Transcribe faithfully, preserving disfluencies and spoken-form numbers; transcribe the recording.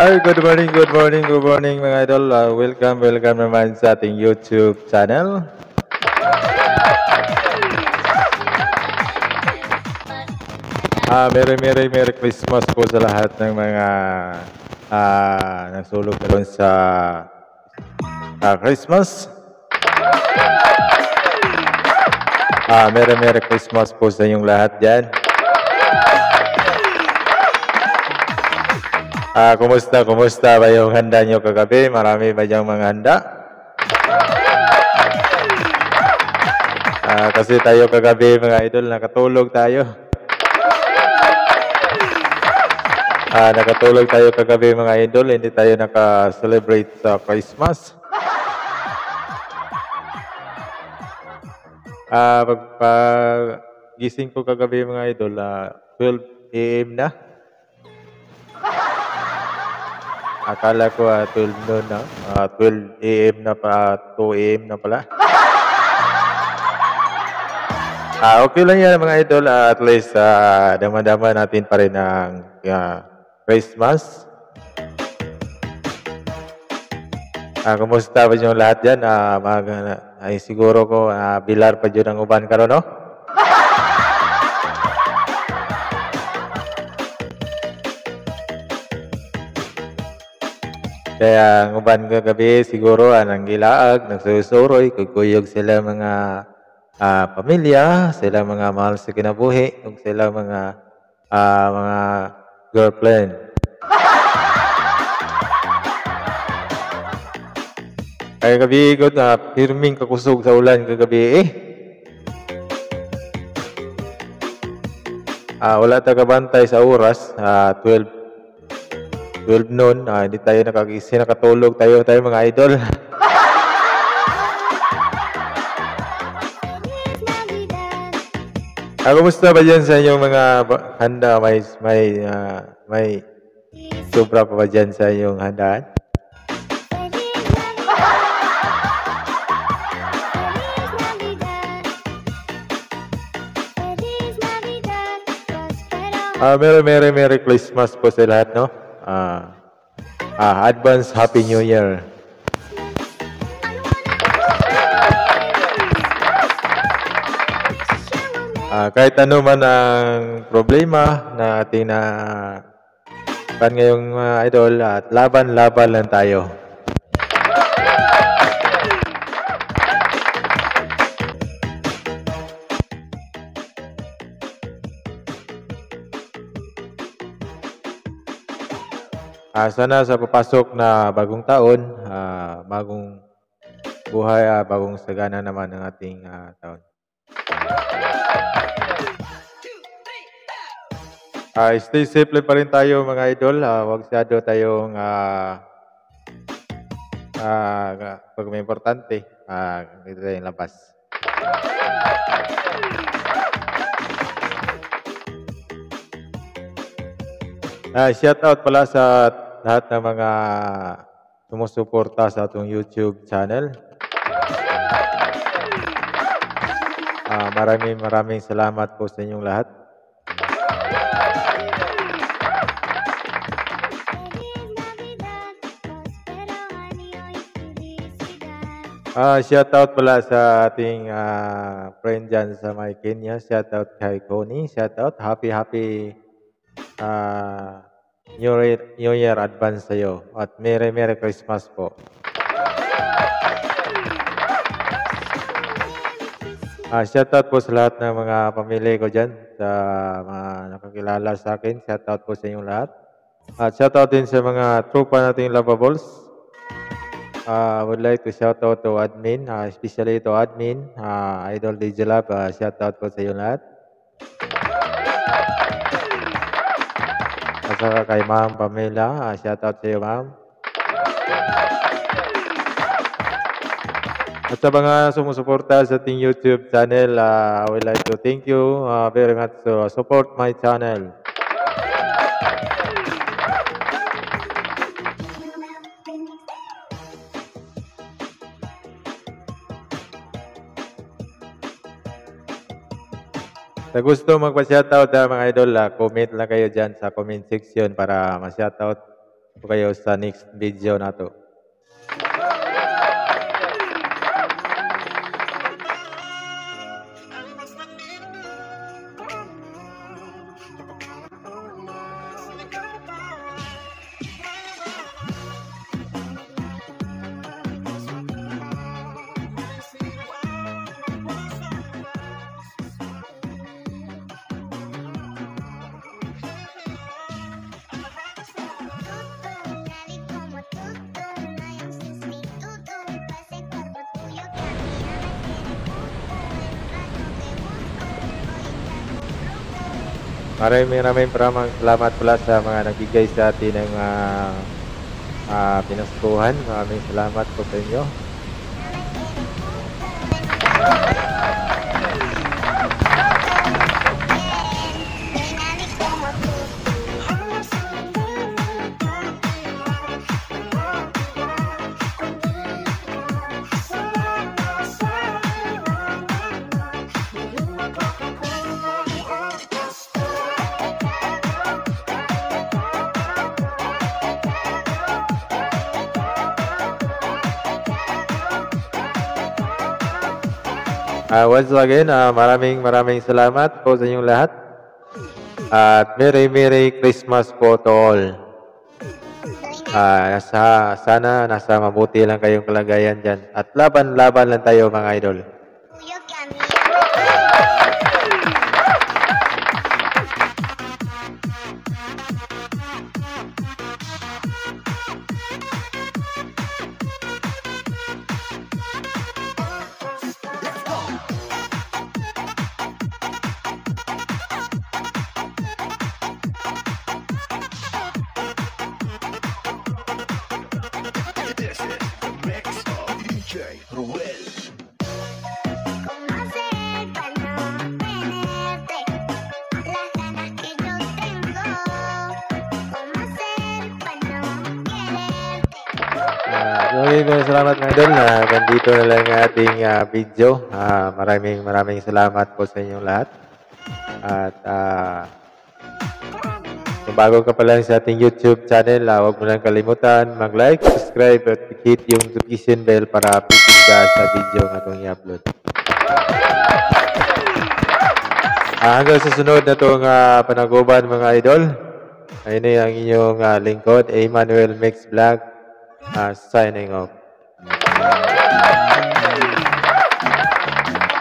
Hi, good morning, good morning, good morning mga idol. Ah, welcome, welcome naman sa ating YouTube channel. Ah, Merry, Merry, Merry Christmas po sa lahat ng mga ah, nagsulog na doon sa ah, Christmas. Ah, Merry, Merry Christmas po sa inyong lahat dyan. Ah, kumusta, kumusta ba yung handa nyo kagabi? Marami ba diyang mga handa? Ah, kasi tayo kagabi mga idol, nakatulog tayo. Ah, nakatulog tayo kagabi mga idol, hindi tayo naka-celebrate sa Christmas. Ah, pag, pag gising ko kagabi mga idol, ah, twelve A M na. Akala ko ah, twelve noon na, ah, twelve A M na pa, two A M na pala. Ah, okay lang yan mga idol, ah, at least ah, dama-dama natin pa rin ang ah, Christmas. Ah, kumusta ba yung lahat dyan? Ah, mag, ay siguro ko ah, bilar pa dyan ang uban karon, no? Kaya ang uban kagabi siguro anang gilaag, nagsusuroy, kukuyog sila mga ah, pamilya, sila mga mahal sa kinabuhi, ug sila mga ah, mga girlfriend. Kaya gabi ko na pirming kakusog sa ulan kagabi eh. Ah, wala ta kabantay sa oras, ah, twelve twelve noon, ah, hindi tayo nakagising, nakatulog tayo tayo mga idol. Ah, kumusta ba dyan sa inyong mga ba- handa? May may ah, may sobra pa ba dyan sa inyong handaan? Ah, Merry Merry Merry Christmas po sa lahat, no? Ah, ah, advance Happy New Year. Ah, kahit ano man ang problema na ating na pan ngayong mga idol, at laban-laban lang tayo. Ah, sana sa papasok na bagong taon, ah, bagong buhay, ah, bagong sagana naman ng ating ah, taon. Ah, stay safe lang pa rin tayo mga idol. Ah, huwag masyado tayong ah, ah, pag may importante, ah, dito tayong labas. Ah, shout out pala sa lahat ng mga sumusuporta sa atong YouTube channel. Ah, maraming maraming salamat po sa inyong lahat. Ah, shout out pala sa ating ah, friend dyan sa may Kenya. Shout out kay Connie. Shout out. Happy happy ah, New Year, New Year advance sa iyo. At Merry Merry Christmas po. Ah, shout out po sa lahat ng mga pamilya ko dyan, sa mga nakakilala sa akin. Shout out po sa inyong lahat. At shout out din sa mga tropa nating Lavables. Uh, I would like to shout out to admin, uh, especially to admin, uh, Idol D J Lab, uh, shout out po sa iyo lahat. At saka kay Ma'am Pamela, uh, shout out sa iyo Ma'am. At sa mga sumusuporta sa ating YouTube channel, uh, I would like to thank you uh, very much to support my channel. Sa gusto magpa-shoutout ah, mga idol, ah, comment lang kayo dyan sa comment section para ma-shoutout po kayo sa next video nato. Maraming maraming maraming salamat pala sa mga nagbigay sa atin ng uh, uh, pinaskuhan. Maraming salamat po sa inyo. Uh, once again, uh, maraming maraming salamat po sa inyong lahat. At Merry Merry Christmas po to all. Uh, nasa, sana nasa mabuti lang kayong kalagayan dyan. At laban-laban lang tayo mga idol. Maraming salamat mga idol. Uh, nandito na lang ang ating uh, video. Uh, maraming maraming salamat po sa inyong lahat. At uh, kung bago ka pa lang sa ating YouTube channel, uh, huwag mo lang kalimutan mag-like, subscribe at hit yung notification bell para update ka sa video na itong i-upload. Uh, hanggang sa sunod na itong uh, panaguban mga idol. Ayun na ang inyong uh, lingkod, Emmanuel Mix Vlog, uh, signing off.